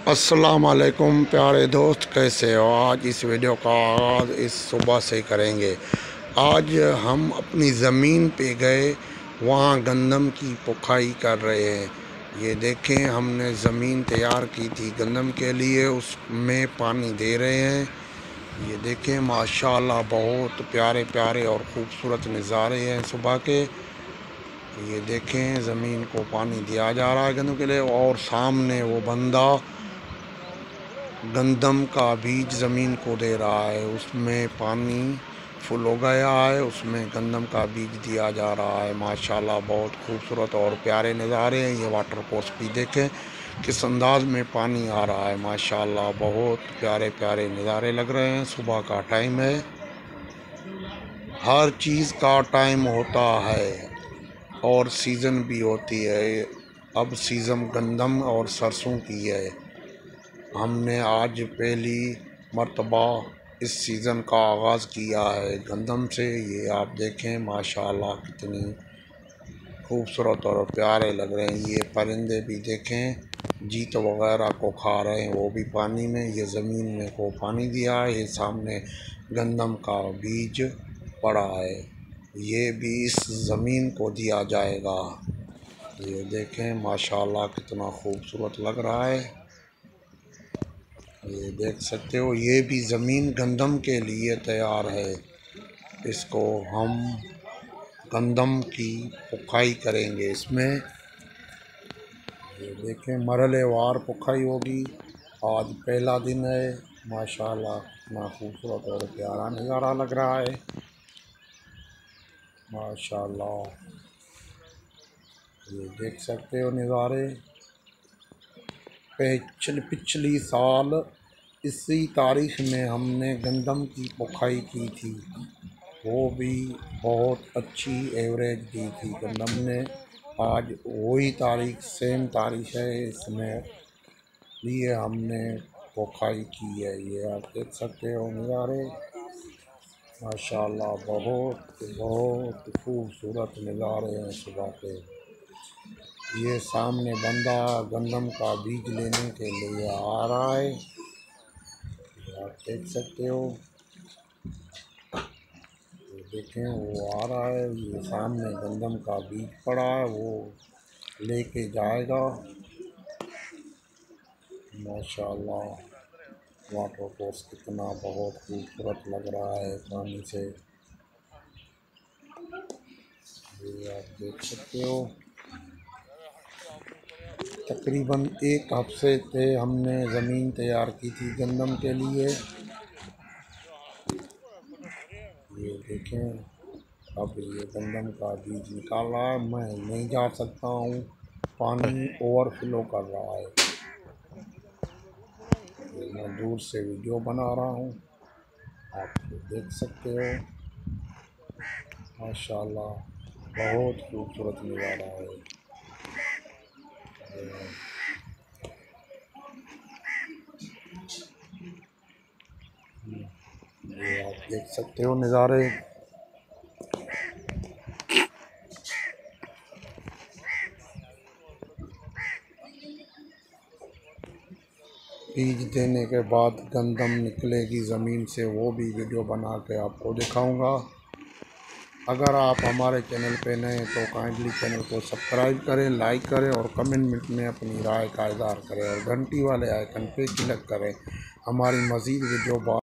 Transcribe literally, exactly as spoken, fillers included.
अस्सलाम वालेकुम प्यारे दोस्त, कैसे हो। आज इस वीडियो का आगाज़ इस सुबह से करेंगे। आज हम अपनी ज़मीन पे गए, वहाँ गंदम की पुखाई कर रहे हैं। ये देखें, हमने ज़मीन तैयार की थी गंदम के लिए, उसमें पानी दे रहे हैं। ये देखें माशाल्लाह बहुत प्यारे प्यारे और ख़ूबसूरत नज़ारे हैं सुबह के। ये देखें ज़मीन को पानी दिया जा रहा है गंदम के लिए, और सामने वो बंदा गंदम का बीज ज़मीन को दे रहा है। उसमें पानी फुल हो गया है, उसमें गंदम का बीज दिया जा रहा है। माशाल्लाह बहुत खूबसूरत और प्यारे नज़ारे हैं। ये वाटर कोर्स भी देखें किस अंदाज में पानी आ रहा है। माशाल्लाह बहुत प्यारे प्यारे नज़ारे लग रहे हैं। सुबह का टाइम है, हर चीज़ का टाइम होता है और सीज़न भी होती है। अब सीज़न गंदम और सरसों की है। हमने आज पहली मर्तबा इस सीज़न का आगाज़ किया है गंदम से। ये आप देखें माशाल्लाह कितनी खूबसूरत और प्यारे लग रहे हैं। ये परिंदे भी देखें जीत वगैरह को खा रहे हैं, वो भी पानी में। ये ज़मीन में को पानी दिया है। ये सामने गंदम का बीज पड़ा है, ये भी इस ज़मीन को दिया जाएगा। ये देखें माशाल्लाह कितना खूबसूरत लग रहा है। ये देख सकते हो, ये भी ज़मीन गंदम के लिए तैयार है। इसको हम गंदम की पुखाई करेंगे इसमें। ये देखें मरहलेवार पुखाई होगी। आज पहला दिन है। माशाल्लाह कितना खूबसूरत और प्यारा नज़ारा लग रहा है। माशाल्लाह ये देख सकते हो नज़ारे। पिछली पिछली साल इसी तारीख में हमने गंदम की पुखाई की थी, वो भी बहुत अच्छी एवरेज दी थी गंदम ने। आज वही तारीख सेम तारीख है, इसमें लिए हमने पुखाई की है। ये आप देख सकते हो नज़ारे। माशाल्लाह बहुत बहुत खूबसूरत नज़ारे हैं सुबह के। ये सामने बंदा गंदम का बीज लेने के लिए आ रहा है, आप देख सकते हो। ये देखें वो आ रहा है, ये सामने गंदम का बीज पड़ा है, वो लेके जाएगा। माशाल्लाह वाटर कोर्स कितना बहुत खूबसूरत लग रहा है पानी से। ये आप देख सकते हो। तकरीबन एक हफ्ते से हमने ज़मीन तैयार की थी गंदम के लिए। ये देखें अब ये गंदम का बीज निकाल रहा है। मैं नहीं जा सकता हूँ, पानी ओवरफ्लो कर रहा है। ये मैं दूर से वीडियो बना रहा हूँ, आप देख सकते हो। माशाल्लाह बहुत खूबसूरत नज़ारा है। ये आप देख सकते हो नज़ारे। बीज देने के बाद गंदम निकलेगी ज़मीन से, वो भी वीडियो बना के आपको दिखाऊंगा। अगर आप हमारे चैनल पे नए हैं तो काइंडली चैनल को सब्सक्राइब करें, लाइक करें और कमेंट में अपनी राय का इज़हार करें, और घंटी वाले आइकन पे क्लिक करें हमारी मज़ीद वीडियो